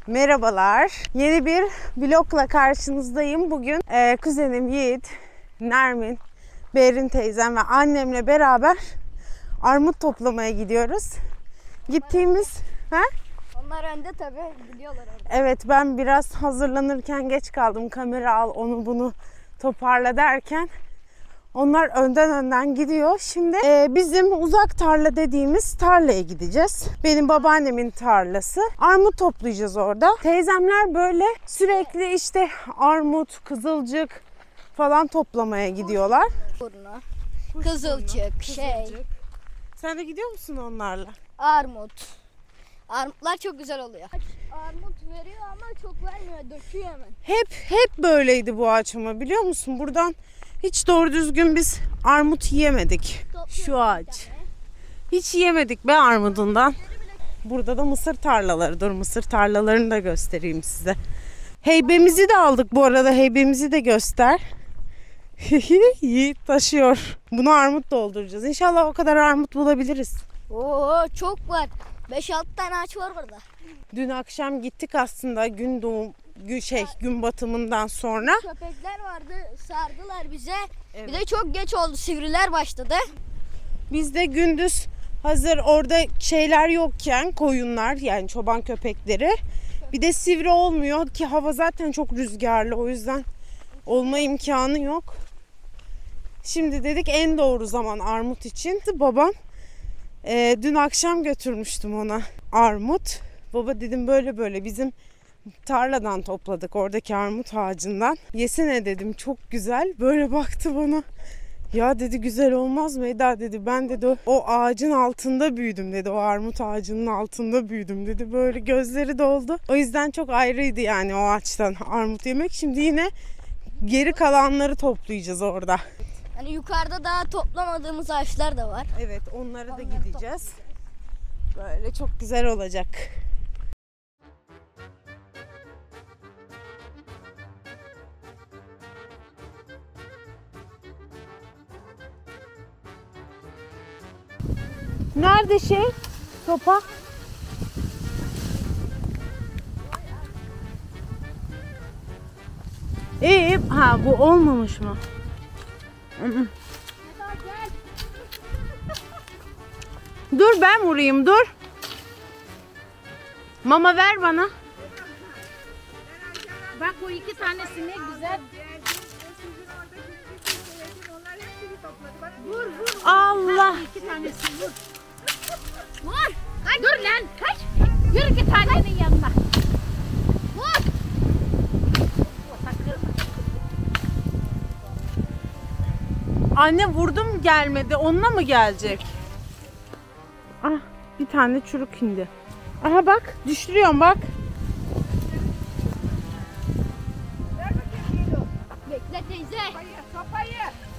Merhabalar. Yeni bir vlogla karşınızdayım. Bugün kuzenim Yiğit, Nermin, Berin teyzem ve annemle beraber armut toplamaya gidiyoruz. Gittiğimiz... Onlar önde tabii, gidiyorlar orada. Evet, ben biraz hazırlanırken geç kaldım. Kamera al, onu bunu toparla derken. Onlar önden gidiyor. Şimdi bizim uzak tarla dediğimiz tarlaya gideceğiz. Benim babaannemin tarlası. Armut toplayacağız orada. Teyzemler böyle sürekli işte armut, kızılcık falan toplamaya gidiyorlar. Burnu, kızılcık, Sen de gidiyor musun onlarla? armut. Armutlar çok güzel oluyor. Armut veriyor ama çok vermiyor, döküyor hemen. Hep böyleydi bu ağaç ama biliyor musun? Buradan hiç doğru düzgün biz armut yiyemedik. Şu ağaç. Hiç yiyemedik be armudundan. Burada da mısır tarlaları. Dur, mısır tarlalarını da göstereyim size. Heybemizi de aldık bu arada. Heybemizi de göster. Yiğit taşıyor. Bunu armut dolduracağız. İnşallah o kadar armut bulabiliriz. Oo, çok var. 5-6 tane ağaç var burada. Dün akşam gittik aslında gün batımından sonra. Köpekler vardı, sardılar bize. Evet. Bir de çok geç oldu, sivriler başladı. Biz de gündüz hazır orada şeyler yokken, koyunlar yani çoban köpekleri, bir de sivri olmuyor ki hava zaten çok rüzgarlı, o yüzden olma imkanı yok. Şimdi dedik en doğru zaman armut için. Babam dün akşam götürmüştüm ona armut. Baba dedim böyle bizim tarladan topladık, oradaki armut ağacından. Yesene dedim, çok güzel. Böyle baktı bana. Ya dedi, güzel olmaz mı Eda dedi. Ben dedi o ağacın altında büyüdüm dedi. O armut ağacının altında büyüdüm dedi. Böyle gözleri doldu. O yüzden çok ayrıydı yani o ağaçtan armut yemek. Şimdi yine geri kalanları toplayacağız orada. Hani yukarıda daha toplamadığımız ağaçlar da var. Evet, onlara da gideceğiz. Böyle çok güzel olacak. Nerede sopa? Bu olmamış mı? Dur ben vurayım, dur. Mama ver bana. Bak o 2 tanesi ne güzel. Vur. Allah. 2 tanesi vur. Vur. Kaç. Dur lan kaç. Yürü git annenin yanına. Vur. Anne vurdum gelmedi. Onunla mı gelecek? Ah, bir tane çürük indi. Aha bak, düşürüyorum bak. Bekle teyze. Sopayı.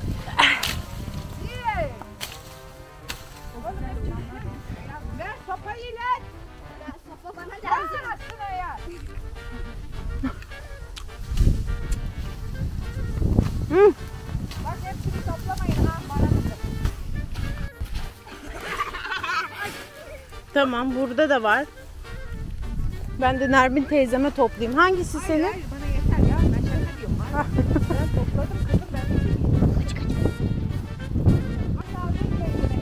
Ver sopayı lan. Sopa bana lazım. Bak hepsini toplamayın ha. Bana bakın. Tamam, burada da var. Ben de Nermin teyzeme toplayayım. Hangisi senin? Hayır, bana yeter ya. Ben şaka diyorum. Ben topladım kızım ben. Kaç. Bak aldım teyzeme.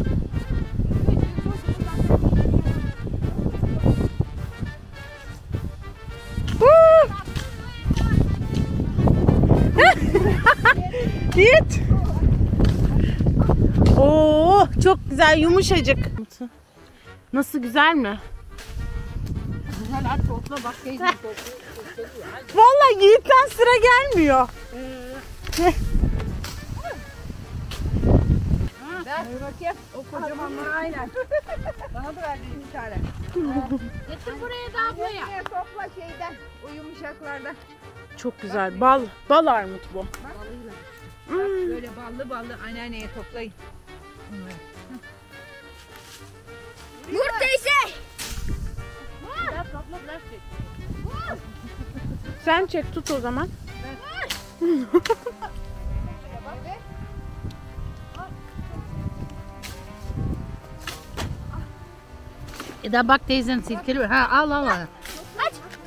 Git. Oo, çok güzel, yumuşacık. Nasıl, güzel mi? Güzel hadi topla bak teyzem topluyor. Vallahi Yiğit'ten sıra gelmiyor. Ver bakayım. O kocaman aynen. Bana da ver bir tane. Getir buraya da ablaya. Hepsini topla şeyden. O yumuşaklardan. Çok güzel. Bal armut bu. Bak böyle ballı anneanneye toplayın. Vur teyze. Sen çek, tut o zaman. Ya da bak teyzen silkeliyor. Ha al. Kaç.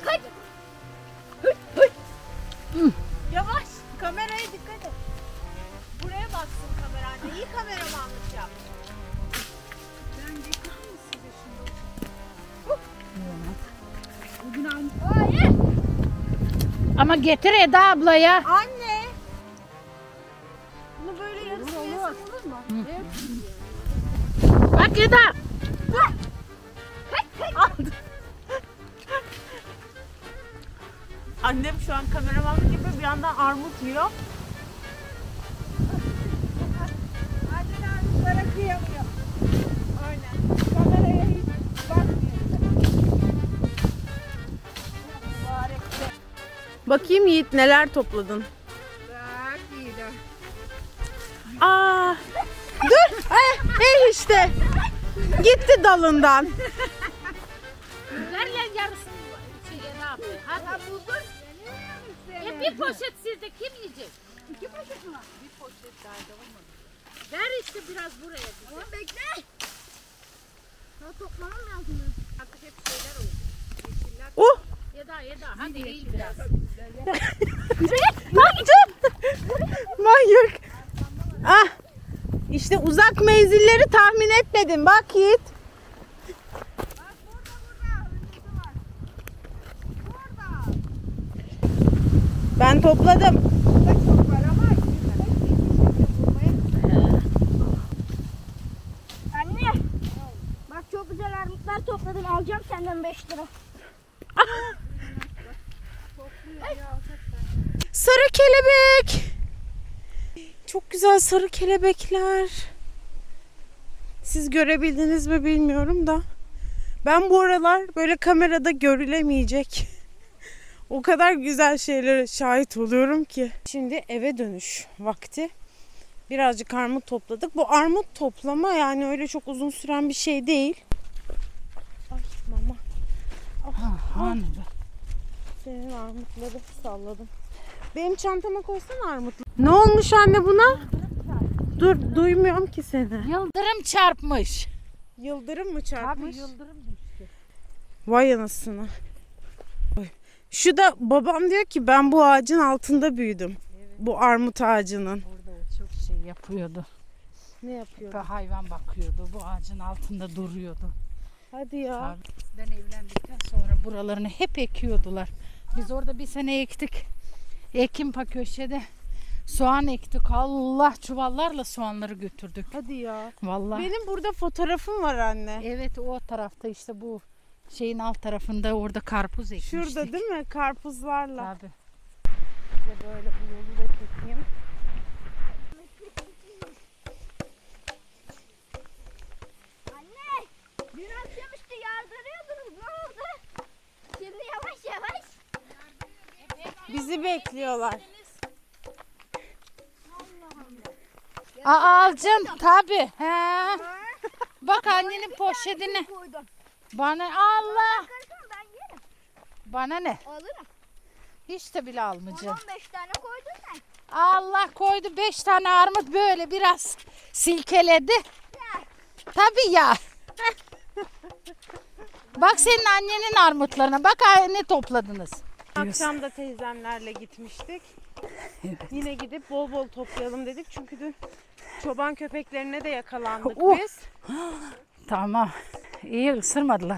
Hayır. Ama getir Eda ablaya. Anne. Bunu böyle yarısını yesem olur mu? Bak Eda. Aldım. Annem şu an kameraman gibi bir yandan armut yiyor. Annen armutlara kıyamıyor. Aynen. Kameraya hiç bakmıyor. Bakayım Yiğit neler topladın. Bak iyi de. Aa, dur. İşte. Gitti dalından. Ver lan yarısını Eda ablaya. Hadi. Bir poşet sizde kim yiyecek? 2 poşet mi var? Bir poşet daha da olmadı. Ver işte biraz buraya bize. Ama bekle. Daha toplamam lazım. Artık hep şeyler olur. Yeşiller. Eda hadi eğil biraz. Manyak. Ah. İşte uzak menzilleri tahmin etmedim. Bak Yiğit. Ben topladım. Anne. Bak çok güzel armutlar topladım. Alacağım senden 5 lira. Sarı kelebek. Çok güzel sarı kelebekler. Siz görebildiniz mi bilmiyorum da. Ben bu aralar böyle kamerada görülemeyecek o kadar güzel şeylere şahit oluyorum ki. Şimdi eve dönüş vakti. Birazcık armut topladık. Bu armut toplama yani öyle çok uzun süren bir şey değil. Ay mama. Senin armutları salladım. Benim çantama koysana armutlu. Ne olmuş anne buna? Dur duymuyorum ki seni. Yıldırım çarpmış. Yıldırım mı çarpmış? Tabii yıldırım düştü. Vay anasını. Şu da babam diyor ki ben bu ağacın altında büyüdüm. Evet. Bu armut ağacının. Orada o çok şey yapıyordu. Ne yapıyor? Bir hayvan bakıyordu. Bu ağacın altında duruyordu. Hadi ya. Tabii. Ben evlendikten sonra buralarını hep ekiyordular. Biz orada bir sene ektik. Ekim köşede soğan ektik. Allah çuvallarla soğanları götürdük. Hadi ya. Vallahi. Benim burada fotoğrafım var anne. Evet o tarafta işte bu şeyin alt tarafında orada karpuz ekmiştik. Şurada değil mi? Karpuzlarla. Tabii. Size böyle bu yolu da çekeyim. Anne. Dün akşamüstü yardırıyordunuz. Ne oldu? Şimdi yavaş yavaş. Bizi bekliyorlar. Alacağım tabii. He. Bak annenin poşetini. Koydum. Bana Allah. Bakarsan ben yerim. Bana ne? Alırım. Hiç de bile almayacağım. 15 tane koydun sen. Allah koydu 5 tane armut böyle biraz silkeledi. Tabii ya. Bak senin annenin armutlarına. Bak ne topladınız. Akşam da teyzemlerle gitmiştik. Evet. Yine gidip bol bol toplayalım dedik. Çünkü dün çoban köpeklerine de yakalandık Oh. biz. Tamam. İyi ısırmadılar.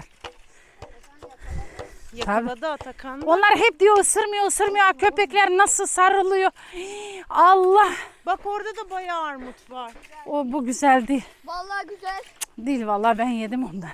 Yakaladı Atakan da. Onlar hep diyor ısırmıyor. Köpekler nasıl sarılıyor. Allah. Bak orada da bayağı armut var. Bu güzel değil. Vallahi güzel. Değil vallahi ben yedim ondan.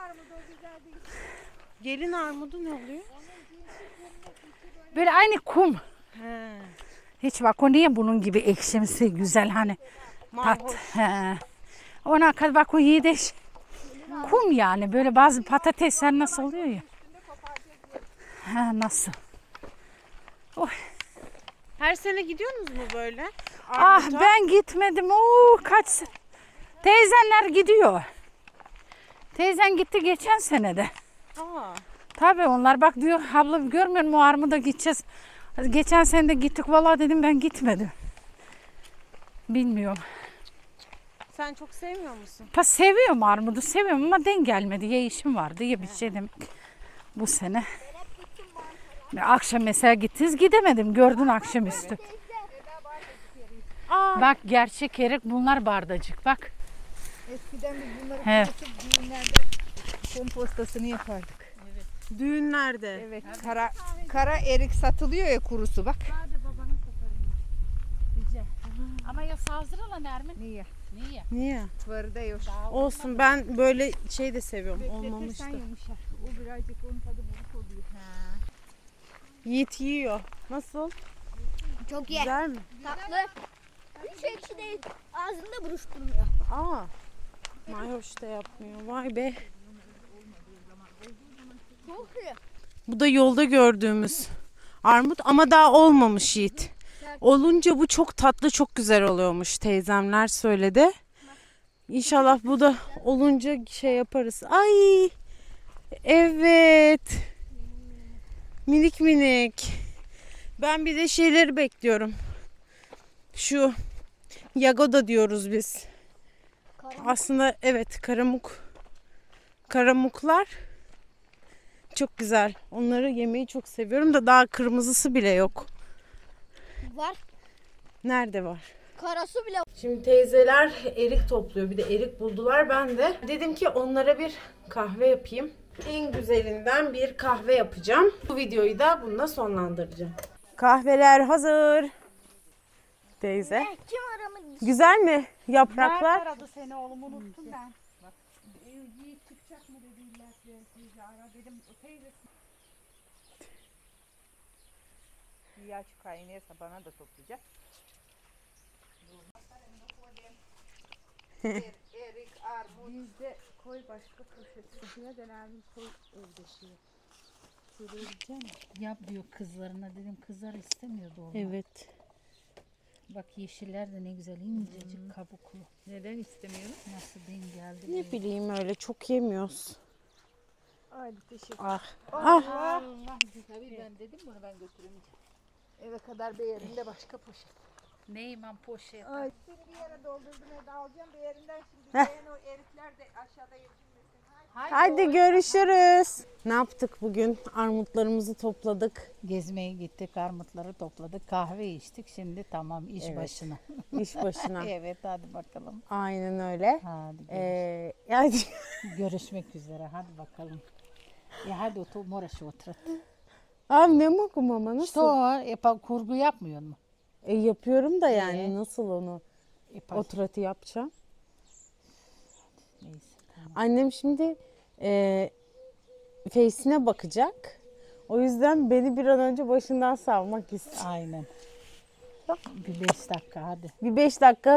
Gelin armudu ne oluyor? Böyle aynı kum. He. Hiç bak o niye bunun gibi ekşimsi güzel hani tat. Mayhoş. He. Ona kadar bak o yiğideş. Kum yani böyle bazı patatesler nasıl oluyor ya. Ha nasıl? Her sene gidiyorsunuz mu böyle? Ah Armuta? ben gitmedim. Kaç teyzenler gidiyor. Teyzen gitti geçen senede. Aa, Tabii onlar bak diyor abla görmüyor musun armuda gideceğiz. Geçen sene de gittik vallahi dedim ben gitmedim. Bilmiyorum. sen çok sevmiyor musun? Seviyorum armudu seviyorum ama denk gelmedi. Ya işim vardı ya bir şey demek. Bu sene. Akşam mesela gittiniz gidemedim gördün akşamüstü. Aa, Bak gerçek erik bunlar bardacık bak. Eskiden biz bunları Evet. kesip düğünlerde kompostasını yapardık. Düğünlerde. Evet, kara erik satılıyor ya, kurusu bak. Hadi babana satarım. Rica. Ama ya sazdıralan Ermin. Niye? Niye? Niye? Tvarı da yok. Olsun, ben böyle şey de seviyorum. Bekletirsen Olmamıştı. yumuşar. O birazcık onun tadı buruk oluyor. Yiğit yiyor. Nasıl? Çok iyi. Güzel mi? Tatlı. Hiç ekşi değil. Ağzında buruşturmuyor. Aa. Mayhoş da yapmıyor. Vay be. Çok iyi. Bu da yolda gördüğümüz armut ama daha olmamış Yiğit. Olunca bu çok tatlı, çok güzel oluyormuş, teyzemler söyledi. İnşallah bu da olunca şey yaparız. Ay! Evet. Minik minik. Ben bir de şeyleri bekliyorum. Şu yagoda diyoruz biz. Aslında evet, karamuklar çok güzel. Onları yemeyi çok seviyorum da daha kırmızısı bile yok. Var. Nerede var? Karası bile. Şimdi teyzeler erik topluyor. Bir de erik buldular. Ben de dedim ki onlara bir kahve yapayım. En güzelinden bir kahve yapacağım. Bu videoyu da bununla sonlandıracağım. Kahveler hazır. Teyze. Kim aramı? Güzel mi yapraklar? aradı seni oğlum, unuttum ben. Yiğit çıkacak mı dediler. Ara dedim o teyzesi. Yaş kaynıyorsa bana da toplayacak. Erik, armut. Bizde koy başka poşeti. Neden Ermin koy evde şey. Yap diyor kızlarına, dedim kızlar istemiyordu onu. Evet. Bak yeşiller de ne güzel incecik kabuklu. Neden istemiyorum? Nasıl denk geldi. Ne bileyim, öyle çok yemiyoruz. Hadi teşekkür Ah. Allah. Tabii ben dedim bunu ben götüremeyeceğim. Eve kadar bir yerinde başka poşet. Neyman poşet. Ay. Seni bir yere doldurdum, evde alacağım bir yerinden şimdi. Ben o erikler de aşağıda yetinmesin. Hadi görüşürüz. Ne yaptık bugün? Armutlarımızı topladık. Gezmeye gittik, armutları topladık, kahve içtik. Şimdi tamam iş Evet. başına. İş başına. Evet hadi bakalım. Aynen öyle. Hadi Yani görüşmek üzere, hadi bakalım. Ya hadi otur, moraşı otur. abi ne mokum ama İşte nasıl? o kurgu yapmıyor mu? Yapıyorum da yani nasıl onu Yapar. oturatı yapacağım. Neyse. Tamam. Annem şimdi Face'ine bakacak. O yüzden beni bir an önce başından savmak istiyor. Aynen. Bir 5 dakika hadi. Bir 5 dakika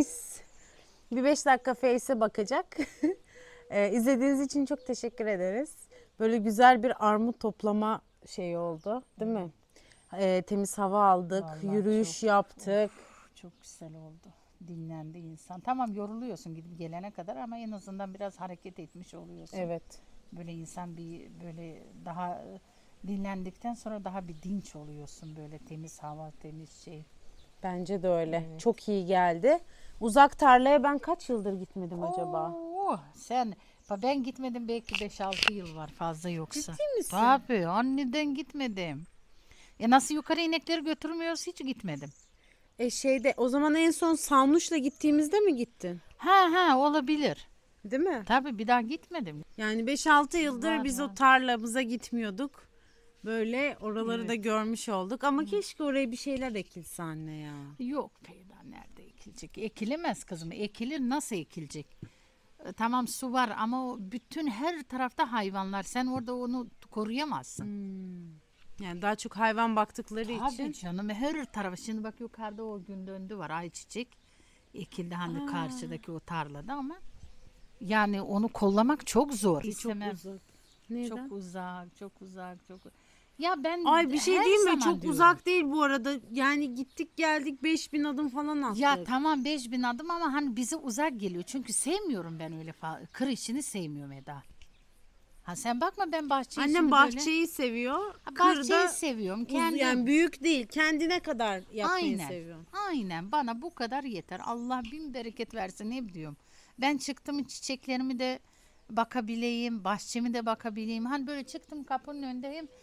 Face'e bakacak. İzlediğiniz için çok teşekkür ederiz. Böyle güzel bir armut toplama şeyi oldu, değil mi? Temiz hava aldık, Vallahi yürüyüş yaptık. Çok güzel oldu. Dinlendi insan. Tamam yoruluyorsun gidip gelene kadar ama en azından biraz hareket etmiş oluyorsun. Evet. Böyle insan bir böyle daha dinlendikten sonra daha bir dinç oluyorsun, böyle temiz hava, temiz şey. Bence de öyle. Evet. Çok iyi geldi. Uzak tarlaya ben kaç yıldır gitmedim acaba? Sen ben gitmedim belki 5-6 yıl var fazla yoksa. Ciddi misin? Tabii anneden gitmedim. Nasıl yukarı inekleri götürmüyoruz, hiç gitmedim. O zaman en son Salmuş'la gittiğimizde mi gittin? Ha olabilir. Değil mi? Tabii bir daha gitmedim. Yani 5-6 yıldır Var, biz var. o tarlamıza gitmiyorduk. Böyle oraları da görmüş olduk. Ama keşke oraya bir şeyler ekilse anne ya. Yok Peyda, nerede ekilecek? Ekilemez kızım. Ekilir, nasıl ekilecek? Tamam su var ama o bütün her tarafta hayvanlar. Sen orada onu koruyamazsın. Yani daha çok hayvan baktıkları Tabii için. canım, her tarafı. Şimdi bak yukarıda o gün döndü var, ayçiçek. Ekildi hani karşıdaki o tarlada ama yani onu kollamak çok zor. Çok İstemem. uzak. Neden? Çok uzak, çok uzak, çok. Ya ben Ay bir şey her değil mi? zaman Çok diyorum. uzak değil bu arada. Yani gittik geldik 5000 adım falan attık. Ya tamam 5000 adım ama hani bize uzak geliyor. Çünkü sevmiyorum ben öyle kır işini sevmiyorum Eda. Ha sen bakma, ben bahçe işini Annem böyle. bahçeyi seviyor. Bahçeyi Kırda seviyorum. Kendim. yani büyük değil. Kendine kadar yapmayı Aynen. seviyorum. Aynen, bana bu kadar yeter. Allah bin bereket versin, ne diyorum. Ben çıktım çiçeklerimi de bakabileyim, bahçemi de bakabileyim. Hani böyle çıktım kapının önündeyim.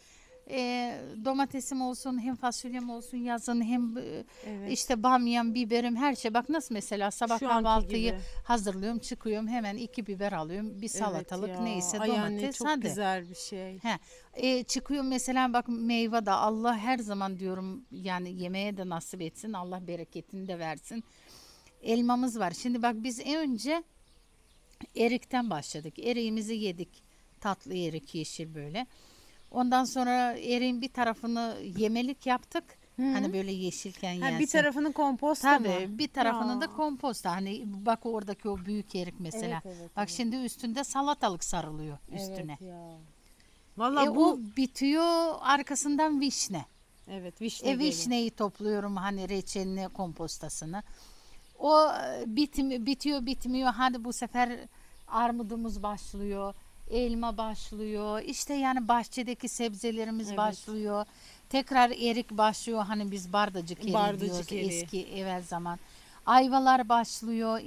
Domatesim olsun, hem fasulyem olsun yazın, hem Evet. işte bamyam, biberim, her şey. Bak nasıl mesela sabah Şu anki kahvaltıyı gibi. hazırlıyorum, çıkıyorum, hemen 2 biber alıyorum, bir salatalık, Evet ya. neyse Ay anne, domates, çok hadi. güzel bir şey. Çıkıyorum mesela, bak meyve de Allah her zaman diyorum yani yemeğe de nasip etsin, Allah bereketini de versin. Elmamız var. Şimdi bak biz en önce erikten başladık. Eriğimizi yedik. Tatlı erik, yeşil böyle. Ondan sonra eriğin bir tarafını yemelik yaptık. Hani böyle yeşilken yensin. Bir tarafını komposta mı? Tabii bir tarafını Ya. da komposta. Hani bak oradaki o büyük erik mesela. Evet, Bak şimdi üstünde salatalık sarılıyor üstüne. Evet ya. Valla O bu bitiyor, arkasından vişne. evet, vişne geliyor. Vişneyi topluyorum, hani reçelini, kompostasını. O bitiyor bitmiyor. Hadi bu sefer armudumuz başlıyor. Elma başlıyor. İşte yani bahçedeki sebzelerimiz Evet. başlıyor. Tekrar erik başlıyor. Hani biz bardacık eriği Bardacık diyoruz eriği. eski evvel zaman. Ayvalar başlıyor.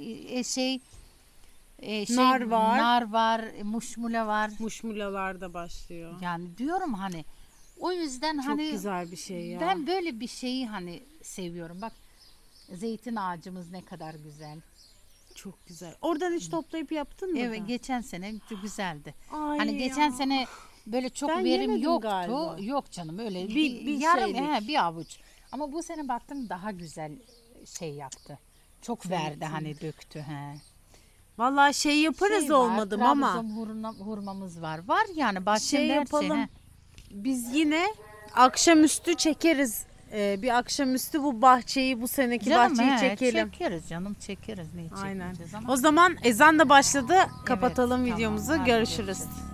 Nar var. Nar var, muşmula var. Muşmulalar da başlıyor. Yani diyorum hani o yüzden Çok hani güzel bir şey ya. ben böyle bir şeyi hani seviyorum. Bak zeytin ağacımız ne kadar güzel. Çok güzel. Oradan hiç toplayıp yaptın mı? Evet, da? geçen sene güzeldi. Ay Hani geçen ya. sene böyle çok Ben verim yemedim yoktu. galiba. Yok canım, öyle Bir yarım şeylik. bir avuç. Ama bu sene baktım daha güzel şey yaptı. Çok verdi, hani döktü. Vallahi şey yaparız Şey var, olmadım ama Trabzon hurmamız var. Var yani bahçede her yapalım. he. biz yine akşamüstü çekeriz. Bir akşamüstü bu bahçeyi, bu seneki Canım, bahçeyi he, çekelim. Çekeriz canım, çekeriz. Neyi Aynen. çekmeyeceğiz ama. O zaman ezan da başladı. Kapatalım tamam, videomuzu. hadi Görüşürüz. görüşürüz.